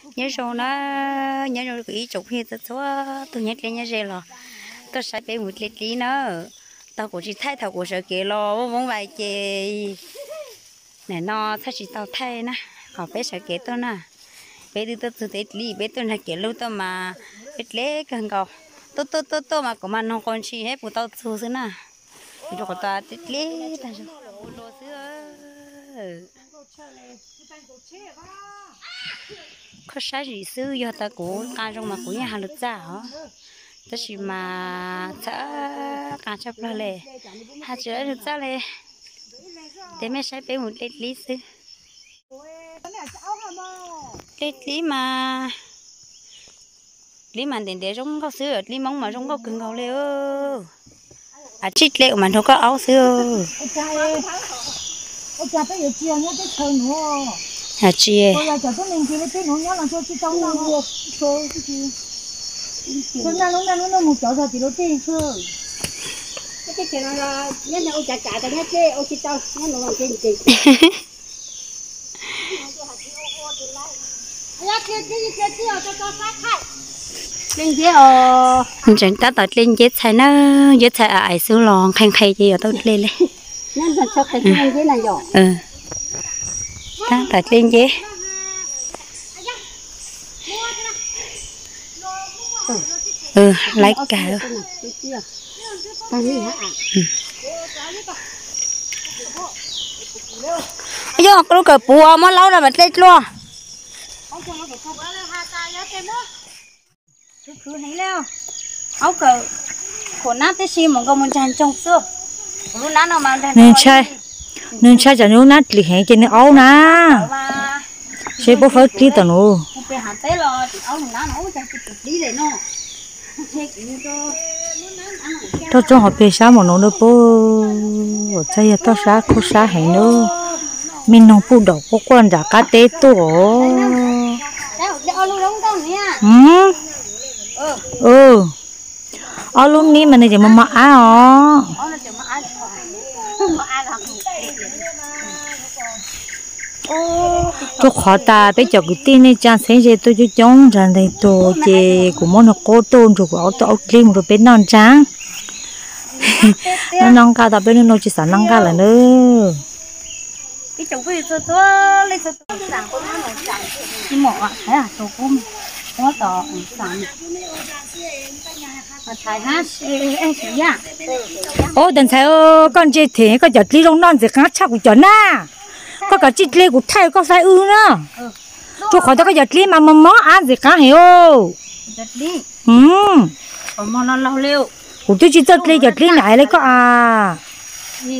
nhớ rồi nó nhớ rồi cái chụp hiện tại số tôi nhớ lên nhớ rồi là tôi sẽ bị một lít lý nữa tao cũng chỉ thay thầu của sợ kia lo vốn vay chê này nó thay chỉ tao thay nè họ bé sợ kia tôi nè bé đi tôi từ tết lý bé tôi là kia lâu tôi mà ít lé cần cầu tôi mà có mà nó còn chi hết của tao xưa xưa nè rồi của tao tết lé ta rồi đồ xưa có sai gì xưa giờ ta cũng ca trong mà cũng nhà hàng lực giả hả tất chỉ mà sẽ cá chép là lệ hạt chứa được ra lệ để mẹ sẽ bé một lít lý xứ lít lý mà để trong cao xứ lý mong mà trong cao cứng cao lệ ơ à chít lệ mà nó có áo xứ hả chị nó một chỗ rồi thì nó tiền chưa cái chuyện là nhớ nhau chả cái nhớ chơi ô chị tao nhớ nó làm cái gì chẳng ta tọt lên chết sai nó chết sai ai xuống lòn khang khay gì ở tôi lên lên nên là cho cái gì này rồi ta tọt lên chết lấy cả giờ có cái bùa mà lâu rồi mà lên luôn cứ này leo áo cờ của nát tới xí một con muốn chăn trong xưa lúc nát nào mà nên chơi cho nó nát thì hẹn trên nó áo na sẽ bố phải tí tao nữa tôi cho họ bê sao mà nó nữa bố ở đây tôi sao có sao hẹn nữa mình không phụ đầu có quan giả cá tê tổ ở luôn ní mà này chỉ mà mặc áo tôi khó ta bây giờ cái tin này cha sẽ gì tôi cho chống rằng đây tôi chỉ của món nó cố tôn rồi của tôi lim rồi bên non trắng nó non cao ta bên nó chỉ sản năng cao là nữa cái chồng với tôi lấy tôi sản con nó sản cái mỏ thế à tôi cũng có tỏ sản thải hát em chỉ nha ô đừng thấy con chơi thế có giật ly lông non gì khác chắc của chuẩn à có cả chích lê của thay có sai ư nữa cho khỏi ta có giật ly mà mó ăn gì khác hiểu giật ly ở mò nó lâu liu của tôi chỉ giật ly này lấy có à gì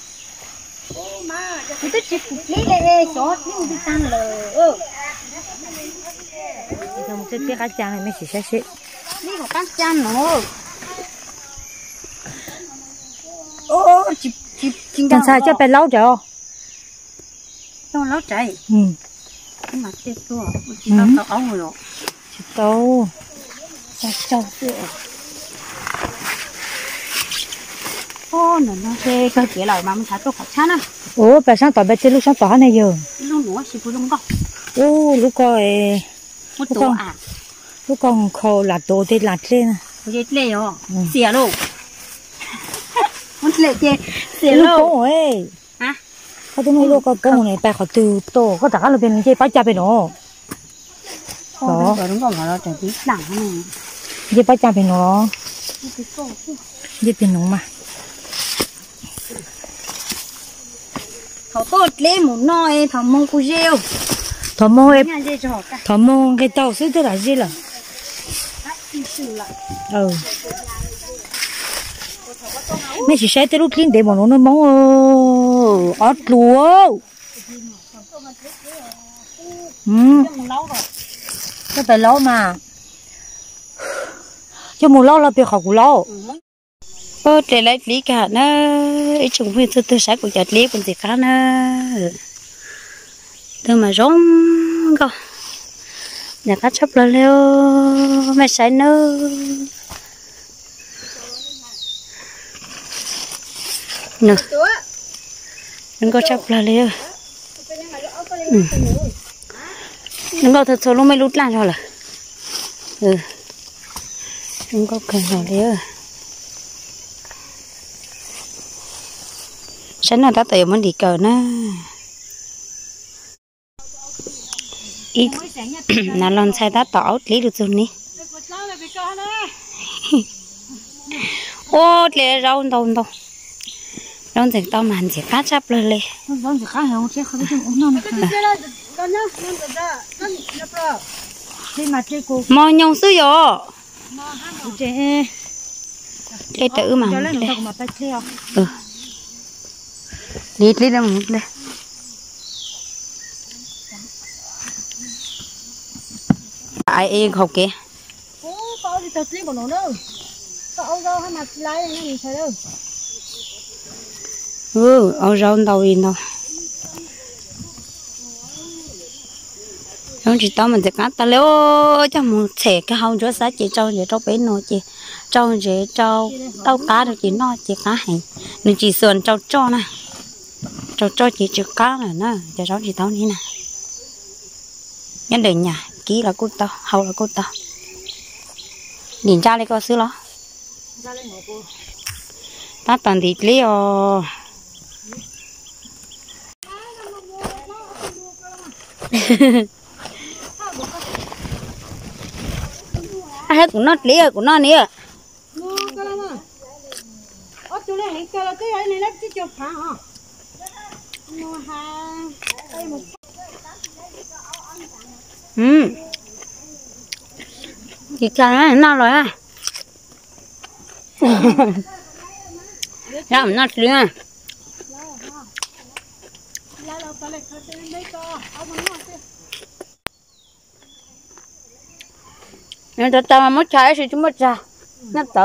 tôi chỉ phục lý đây chó nhưng đi tan lờ một cái cá chăn này mới chỉ sẽ xịt đi của cá chăn nữa ô chỉ làm sao cho bé lâu rồi đâu lâu chạy nhưng mà chết rồi chỉ tao áo rồi chỉ tao sao trâu rồi ô nó thế cái kia lại mà mình thấy tôi khó chán à ô bà sáng tỏi bà chơi lúc sáng tỏi này giờ lúc nữa chỉ có lúc con ô lúc coi một tổ à lúc con khâu là tổ thì là lên à vậy lên rồi xỉa luôn muốn lên chơi xỉa luôn luôn ấy hả có tôi nói lúc con bông này bà khỏi từ tổ có cả là bên chơi bá cha bên nó đó đúng rồi nó trở tí đẳng này chơi bá cha bên nó chơi bên nó mà thầu tốt lên một nồi thầu mông cu rêu thầu mông cái tàu xứ tức là gì là mấy chị sẽ tới lúc lên để bọn nó mong ót lúa cái phải lâu mà cho mùa lâu là việc học của lâu để lấy lý cả nó ấy chúng mình tôi sáng của giật lý còn gì khác nữa tôi mà rong cơ nhà cá chép là leo mẹ sai nữa nè đừng có chép là leo Đúng rồi, thật sự luôn mới lút lan rồi là. Ừ. Đúng có cần rồi đấy. Sáng nào ta tự muốn đi cờ nó. Ít là lần sai ta tỏ lý được rồi nè. Ô, lẹ rau đâu. Rau thì tao mà chỉ cá chắp lên lẹ. Rau thì cá heo chứ không biết uống non. Thế mà chơi cô. Mò nhông sư rồi. Chơi. Cái tự mà. Ừ. Đi đâu một đây. Ai yên không kìa. Có đi tập lý của nó đâu. Có áo rau hay mặt lái này mình thấy đâu. Áo rau đâu yên đâu. Không chỉ tao mình sẽ cắt ta léo cho một trẻ cái hông chỗ xã chị trâu để trâu bé nó chị trâu để trâu tao cá được chị nó chị cá hành nên chị sườn trâu cho nè trâu cho chị chữ cá là nó cho cháu chị tao ní nè nhân đời nhà ký là cô tao hậu là cô tao nhìn ra đây có xứ đó ta toàn thịt lý cũng nó lý của nó nè thì chả nó rồi à làm nó lý à nên tao mà mất trái thì chúng mất ra nó tớ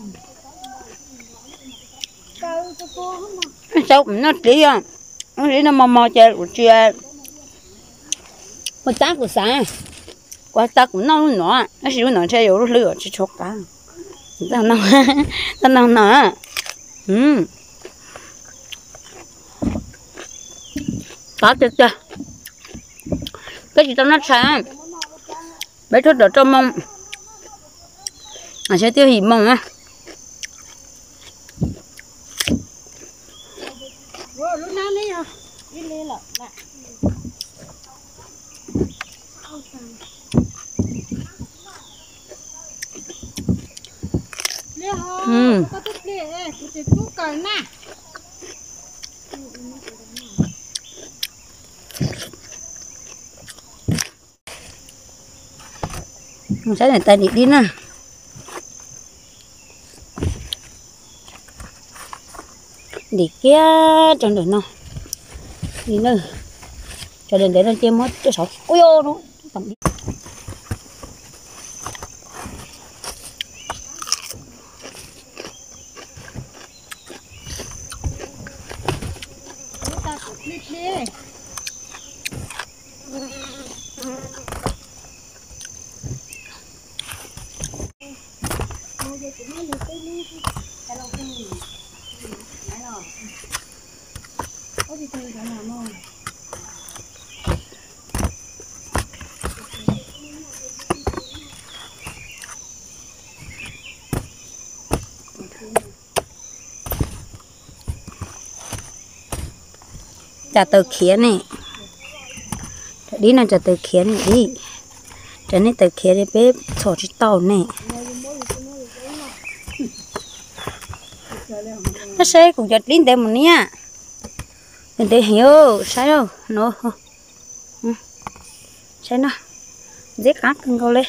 sao cũng nó lý à nó lý nó mò chơi của chị có tác của sáng qua tác cũng nó nó xíu nó chơi yếu lửa chỉ chốt cả tao nó có chưa cái gì tao nó sáng bé thốt đỡ trong mông sẽ tiêu hủy mông á mình sẽ để tay đi nè đi kia trong đời nó đi nữa cho đến để nó chơi mất cho sót ôi ô nó cầm đi chả tờ khía này đi nào chả tờ khía này đi cho nên tờ khía để bếp sổ chỉ tàu này nó sẽ cũng giật linh dem một nha mình để hiểu sai đâu nó sai nó dễ cắt từng câu lên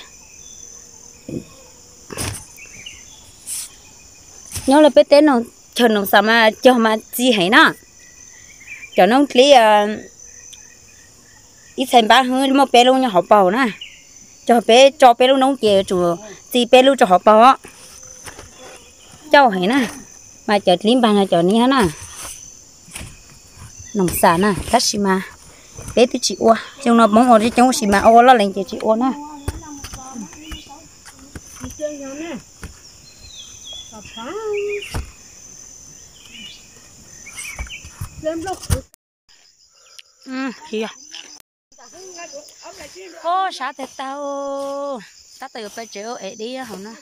nhớ là bé tên nó chờ nó sao mà cho mà gì hay nó cho nó lý ít thành ba hơn một bé luôn nha họ bầu nè cho bé luôn nông chè chủ gì bé luôn cho họ bầu cho hay nè mà chợ lính bàn là chợ ní nè nông sản nè tất xí mà bé tôi chị ô trong nó bóng ô đi trong xí mà ô nó lên chị ô nè thì à ô sao thế tao ta tự phải chịu ấy đi hả nó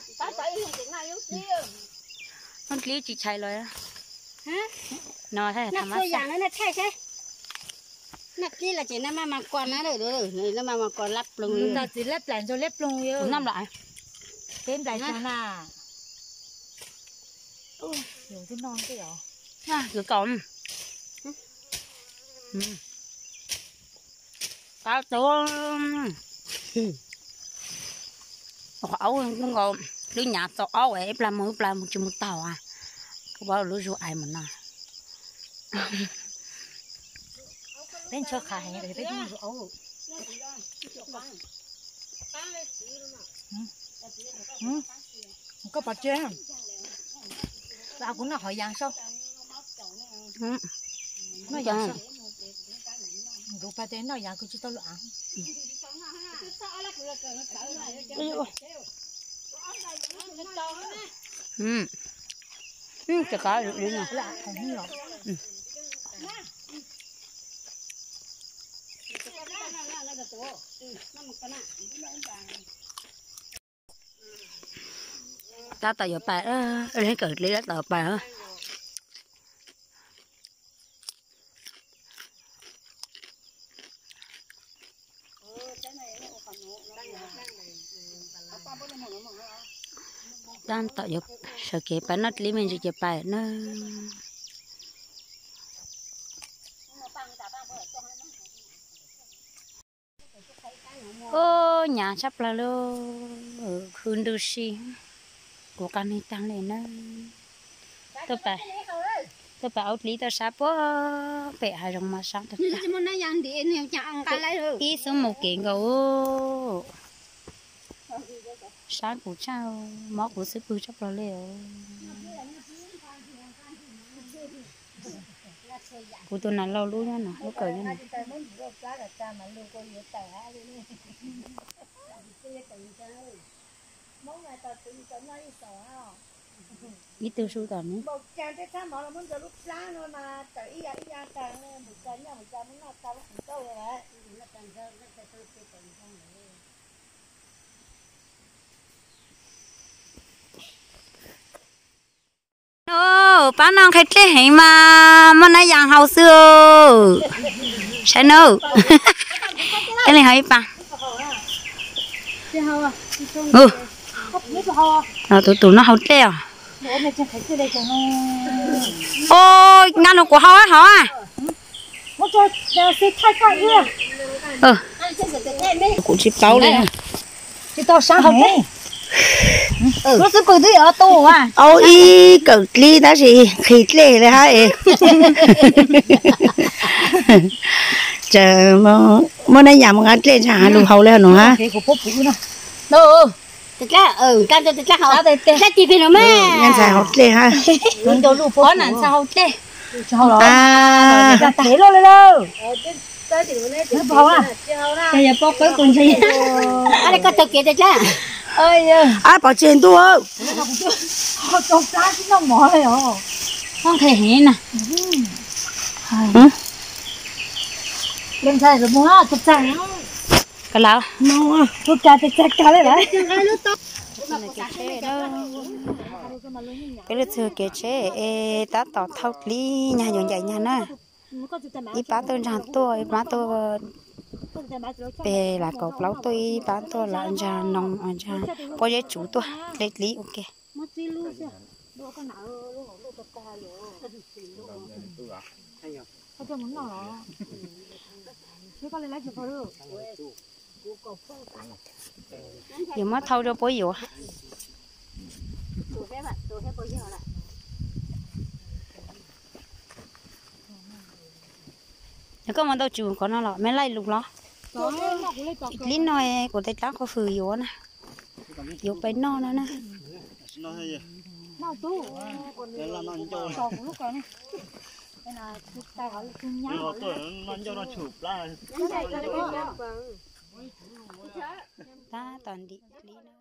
lý chỉ chạy rồi nó thế thằng nó dạng nó chạy thế nắp đi là chỉ nó mà còn nó được nó mà còn lắp lùng nó chỉ lép lại rồi lép lùng yêu năm lại thêm lại cho nà dùng cái non cái đó cứ còn tao tôi ấu cũng còn đứa nhà tao ấu ấy làm một chút một tàu à có bao lúa ruộng ai mà nè đến cho khai để tới dùng ấu có bát chưa tao cũng nó hỏi giang sao nó giang sao đủ phải đến nó giang cứ chỉ tao loạn chả có được đi nào ta tao giờ bài đó lấy cờ lấy đất tao bài hả đang tạo dục sợ kể bài nó lấy mình chỉ bài nó ô nhà sắp là lô ở khun đô xi của con này tăng lên nó tôi bảo lý tôi sắp quá bẻ hai rồng mà sáng thật ít số một kiện gấu sáng của cháu mó của sư bư chắc là liệu của tôi là lâu luôn nha nè lúc cởi nha nè ít tiêu su tao nữa ô bán non khách lệ hay mà nãy giang hậu xưa sao nữa cái này hay pa tụi nó hậu lệ à ôi ngăn nó của hậu á hả cũng chỉ tao lên chỉ tao sáng hậu đấy nó sẽ cười tới ở tù à ôi cỡ ly đó gì khít lệเลยฮะchờ mà nay nhà mà ngắt lên chả lù hậu lên nữa ha cái của phụ nó đâu tịch lá can cho tịch lá họ tịch lá chi phí nó mẹ nhân xài hậu lệ ha mình đâu lù phụ có nản sao hậu lệ à thế luôn lên đâu nó bao à bây giờ bóc cái quần gì à đây có thực hiện tịch lá ơi bảo chuyện tôi họ trồng cá chứ nó mỏ này hả không thể hết nè lên xe rồi mua chụp trang cái nào mua chụp trang cá đấy cái lịch sử kể chế ta tỏ thâu lý nhà dọn dạy nhà nè ít bán tôi ra tôi bán tôi về là cậu lâu tôi bán tôi là anh cha nông anh cha có giấy chủ tôi lấy lý ok giờ mới thâu cho bố dụ có mà đâu chịu có nó lọ mấy lấy lục lọ lính nói của tay lá có phừ dụ nè dụ bay no nữa nè nó chú ta toàn đi